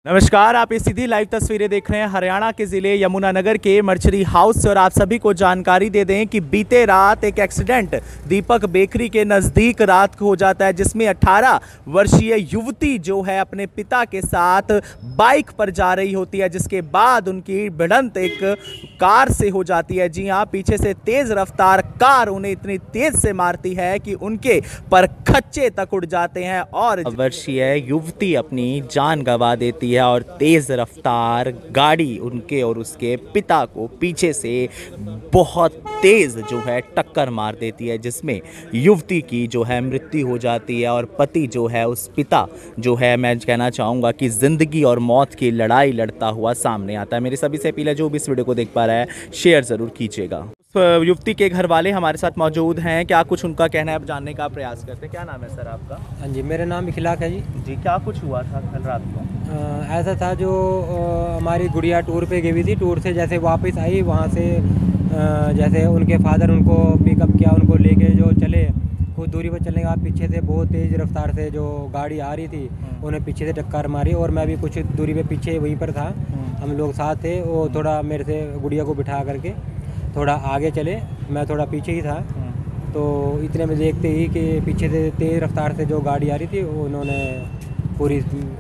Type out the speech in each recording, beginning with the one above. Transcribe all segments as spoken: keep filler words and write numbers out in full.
नमस्कार, आप ये सीधी लाइव तस्वीरें देख रहे हैं हरियाणा के ज़िले यमुनानगर के मर्चरी हाउस से। और आप सभी को जानकारी दे दें कि बीते रात एक एक्सीडेंट दीपक बेकरी के नज़दीक रात को हो जाता है, जिसमें अठारह वर्षीय युवती जो है अपने पिता के साथ बाइक पर जा रही होती है, जिसके बाद उनकी भिड़ंत एक कार से हो जाती है। जी हाँ, पीछे से तेज़ रफ्तार कार उन्हें इतनी तेज़ से मारती है कि उनके पर खच्चे तक उड़ जाते हैं और वर्षीय युवती अपनी जान गंवा देती है। और तेज रफ्तार गाड़ी उनके और उसके पिता को पीछे से बहुत तेज जो है टक्कर मार देती है, जिसमें युवती की जो है मृत्यु हो जाती है। और पति जो है उस पिता जो है, मैं कहना चाहूँगा कि ज़िंदगी और मौत की लड़ाई लड़ता हुआ सामने आता है। मेरी सभी से अपील है, जो भी इस वीडियो को देख पा रहा है शेयर ज़रूर कीजिएगा। युवती के घर वाले हमारे साथ मौजूद हैं, क्या कुछ उनका कहना है, अब जानने का प्रयास करते हैं। क्या नाम है सर आपका? हाँ जी, मेरा नाम इखलाक है जी। जी, क्या कुछ हुआ था कल रात को? आ, ऐसा था, जो आ, हमारी गुड़िया टूर पे गई हुई थी। टूर से जैसे वापस आई, वहाँ से आ, जैसे उनके फादर उनको पिकअप किया, उनको लेके जो चले, कुछ दूरी पर चलने के बाद पीछे से बहुत तेज़ रफ्तार से जो गाड़ी आ रही थी, उन्हें पीछे से टक्कर मारी। और मैं भी कुछ दूरी पे पीछे वहीं पर था, हम लोग साथ थे। वो थोड़ा मेरे से गुड़िया को बिठा करके थोड़ा आगे चले, मैं थोड़ा पीछे ही था। तो इतने में देखते ही कि पीछे से तेज़ रफ्तार से जो गाड़ी आ रही थी, उन्होंने पूरी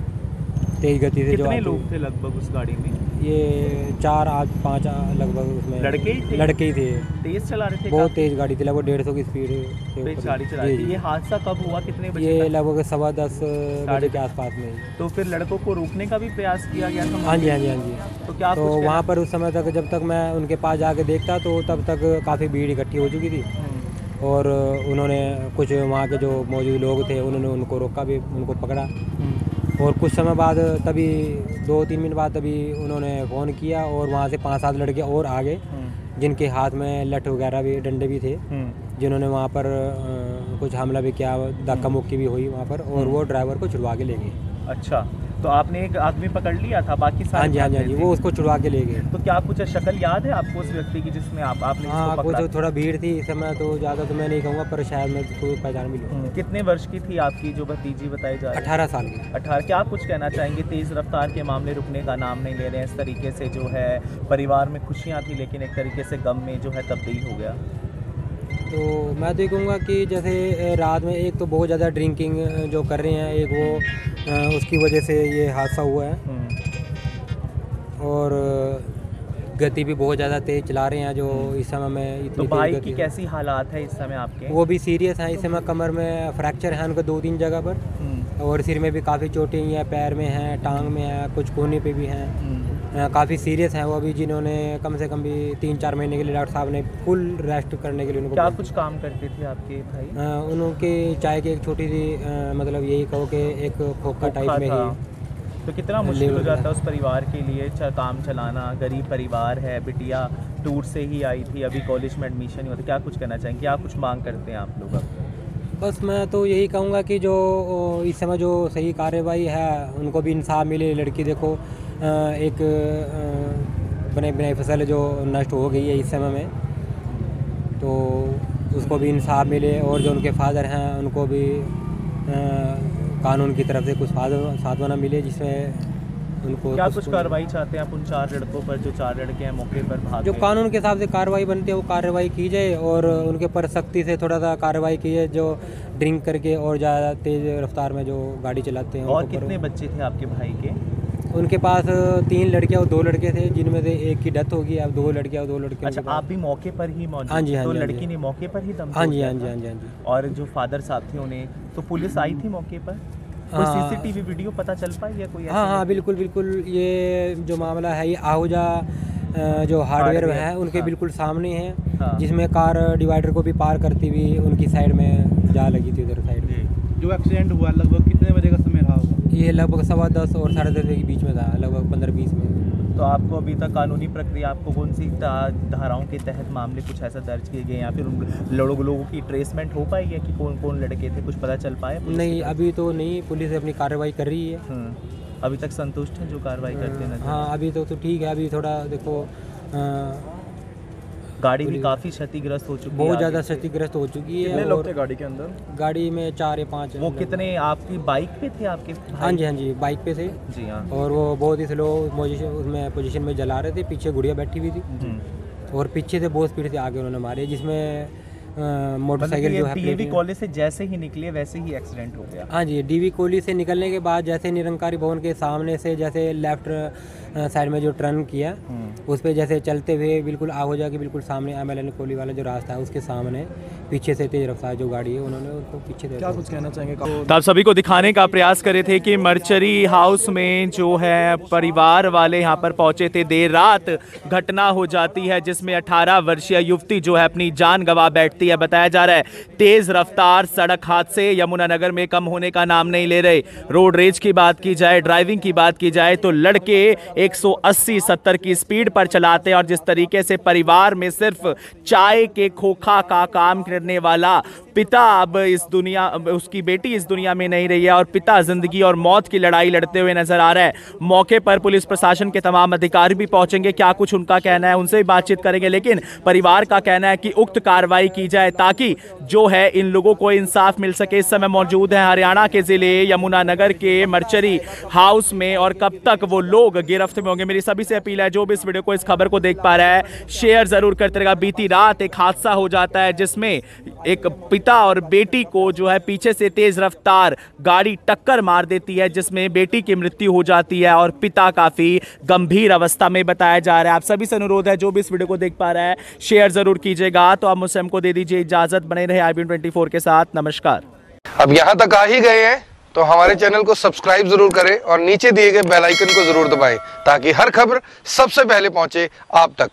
तेज़ गति से। जो कितने लोग थे लगभग उस गाड़ी में? ये चार आठ पाँच लगभग उसमें लड़के ही थे? लड़के ही थे। तेज चला रहे थे? बहुत तेज़ गाड़ी थी, लगभग डेढ़ सौ की स्पीड पे गाड़ी चला रही थी। ये हादसा कब हुआ, कितने बजे? ये लगभग सवा दस बजे के आसपास में। तो फिर लड़कों को रोकने का भी प्रयास किया गया था? हाँ जी, हाँ जी, हाँ जी। तो क्या तो वहाँ पर उस समय तक, जब तक मैं उनके पास जाके देखता, तो तब तक काफ़ी भीड़ इकट्ठी हो चुकी थी। और उन्होंने कुछ वहाँ के जो मौजूद लोग थे, उन्होंने उनको रोका भी, उनको पकड़ा। और कुछ समय बाद, तभी दो तीन मिनट बाद, तभी उन्होंने फ़ोन किया और वहाँ से पांच सात लड़के और आ गए, जिनके हाथ में लठ वगैरह भी, डंडे भी थे, जिन्होंने वहाँ पर आ, कुछ हमला भी किया, धक्का मुक्की भी हुई वहाँ पर। और वो ड्राइवर को छुड़वा के ले गए। अच्छा, तो आपने एक आदमी पकड़ लिया था, बाकी सारे? हाँ जी, हाँ जी, हाँ जी, वो उसको छुड़वा के ले गए। तो क्या कुछ शक्ल याद है आपको उस व्यक्ति की जिसमें आप आपने? हाँ, कुछ थोड़ा भीड़ थी इस समय, तो ज़्यादा तो मैं नहीं कहूँगा, पर शायद मैं कोई पहचान भी लूँ। कितने वर्ष की थी आपकी जो भतीजी बताई जा रही है? अठारह साल की। अठारह। क्या कुछ कहना चाहेंगे? तेज़ रफ्तार के मामले रुकने का नाम नहीं ले रहे हैं, इस तरीके से जो है परिवार में खुशियाँ थी, लेकिन एक तरीके से गम में जो है तब्दील हो गया। तो मैं तो ये कहूँगा कि जैसे रात में एक तो बहुत ज़्यादा ड्रिंकिंग जो कर रहे हैं, एक वो उसकी वजह से ये हादसा हुआ है। और गति भी बहुत ज़्यादा तेज़ चला रहे हैं जो इस समय में। इतनी तो भाई की कैसी हालात है इस समय आपके? वो भी सीरियस हैं इस समय, कमर में फ्रैक्चर है उनको दो तीन जगह पर, और सिर में भी काफ़ी चोटें हैं, पैर में हैं, टांग में है, कुछ कोने पे भी हैं। काफ़ी सीरियस हैं वो भी, जिन्होंने कम से कम भी तीन चार महीने के लिए डॉक्टर साहब ने फुल रेस्ट करने के लिए उनको। क्या कुछ काम करते थे आपके भाई? उनके चाय की एक छोटी सी, मतलब यही कहो कि एक खोखा टाइप में ही। तो कितना मुश्किल हो जाता है उस परिवार के लिए काम चलाना? गरीब परिवार है, बिटिया टूर से ही आई थी, अभी कॉलेज में एडमिशन ही होता। क्या कुछ कहना चाहेंगे, क्या कुछ मांग करते हैं आप लोग? बस मैं तो यही कहूँगा कि जो इस समय जो सही कार्रवाई है, उनको भी इंसाफ मिले। लड़की देखो, एक बने बनाई फसल जो नष्ट हो गई है इस समय में, तो उसको भी इंसाफ मिले। और जो उनके फादर हैं, उनको भी कानून की तरफ से कुछ साधवाना मिले, जिसमें उनको। क्या कुछ कार्रवाई चाहते हैं आप उन चार लड़कों पर, जो चार लड़के हैं मौके पर भाग जो कानून के हिसाब से कार्रवाई बनती है, वो कार्रवाई की जाए। और उनके ऊपर सख्ती से थोड़ा सा कार्रवाई की जाए, जो ड्रिंक करके और ज़्यादा तेज़ रफ्तार में जो गाड़ी चलाते हैं। और कितने बच्चे थे आपके भाई के? उनके पास तीन लड़कियां और दो लड़के थे, जिनमें से एक की डेथ होगी, अब दो लड़कियां और दो लड़के। अच्छा, आप भी मौके पर ही मौजूद? हाँ जी, हाँ तो जी, लड़की ने मौके पर ही दम हाँ जी, हाँ जी, हाँ जी, हाँ जी। और जो फादर साहब थे उन्हें, तो पुलिस आई थी मौके पर? कोई सीसीटीवी वीडियो पता चल पाई है कोई? हाँ हाँ, बिल्कुल बिल्कुल। ये जो मामला है, ये आहूजा जो हार्डवेयर है उनके बिल्कुल सामने है, जिसमें कार डिवाइडर को भी पार करती हुई उनकी साइड में जा लगी थी, उधर साइड में। जो एक्सीडेंट हुआ लगभग कितने बजे का समय रहा होगा? ये लगभग सवा दस और साढ़े दस बजे के बीच में था, लगभग पंद्रह बीस में। तो आपको अभी तक कानूनी प्रक्रिया, आपको कौन सी धाराओं के तहत मामले कुछ ऐसा दर्ज किए गए, या फिर उन लोगों लोगों की ट्रेसमेंट हो पाई है कि कौन कौन लड़के थे, कुछ पता चल पाया? नहीं, अभी तो नहीं, पुलिस अपनी कार्रवाई कर रही है। अभी तक संतुष्ट हैं जो कार्रवाई करते हैं? हाँ, अभी तो तो ठीक है। अभी थोड़ा देखो, गाड़ी भी काफ़ी क्षतिग्रस्त हो चुकी है, बहुत आगे ज़्यादा से। क्षतिग्रस्त हो चुकी है। कितने और लोग थे गाड़ी के अंदर? गाड़ी में चार या पाँच वो लोग। कितने आपकी बाइक पे थे आपके हाँ भाई? जी हाँ जी, बाइक पे थे। जी हाँ। और वो बहुत ही स्लो पोजीशन उसमें पोजीशन में जला रहे थे, पीछे गुड़िया बैठी हुई थी हम्म। और पीछे से बहुत स्पीड से आगे उन्होंने मारे, जिसमें अ, मतलब मोटरसाइकिल कि जो ये है डीएवी प्लेटिना- कॉलेज से जैसे ही निकले वैसे ही एक्सीडेंट हो गया। हाँ जी, डीवी कोहली से निकलने के बाद जैसे निरंकारी भवन के सामने से जैसे लेफ्ट साइड में जो टर्न किया, उस पर जैसे चलते हुए बिल्कुल आगो जाके बिल्कुल सामने एम एल एन कोहली वाला जो रास्ता है उसके सामने पीछे से तेज रफ्तार जो गाड़ी है उन्होंने उसको पीछे दे क्या दिया। कुछ कहना चाहेंगे? तो आप सभी को दिखाने का प्रयास करे थे कि मर्चरी हाउस में जो है परिवार वाले यहाँ पर पहुंचे थे, देर रात घटना हो जाती है जिसमें अठारह वर्षीय युवती जो है अपनी जान गंवा बैठती है। बताया जा रहा है तेज रफ्तार सड़क हादसे यमुनानगर में कम होने का नाम नहीं ले रहे। रोड रेज की बात की जाए, ड्राइविंग की बात की जाए तो लड़के एक सौ अस्सी सत्तर की स्पीड पर चलाते हैं और जिस तरीके से परिवार में सिर्फ चाय के खोखा का काम करने वाला पिता अब इस दुनिया उसकी बेटी इस दुनिया में नहीं रही है और पिता जिंदगी और मौत की लड़ाई लड़ते हुए नजर आ रहा है। मौके पर पुलिस प्रशासन के तमाम अधिकारी भी पहुंचेंगे, क्या कुछ उनका कहना है उनसे भी बातचीत करेंगे, लेकिन परिवार का कहना है कि उक्त कार्रवाई की जाए ताकि जो है इन लोगों को इंसाफ मिल सके। इस समय मौजूद है हरियाणा के जिले यमुनानगर के मर्चरी हाउस में और कब तक वो लोग गिरफ्त में होंगे। मेरी सभी से अपील है जो भी इस वीडियो को इस खबर को देख पा रहा है शेयर जरूर करते रहेगा। बीती रात एक हादसा हो जाता है जिसमें एक पिता और बेटी को जो है पीछे से तेज रफ्तार गाड़ी टक्कर मार देती है जिसमें बेटी की मृत्यु हो जाती है और पिता काफी गंभीर अवस्था में बताया जा रहा है। आप सभी से अनुरोध है जो भी इस वीडियो को देख पा रहा है शेयर जरूर कीजिएगा। तो आप मुझसे हमको दे दीजिए इजाजत, बने रहे I B N twenty four के साथ। नमस्कार। अब यहाँ तक आ ही गए हैं तो हमारे चैनल को सब्सक्राइब जरूर करें और नीचे दिए गए बेल आइकन को जरूर दबाएं ताकि हर खबर सबसे पहले पहुंचे आप तक।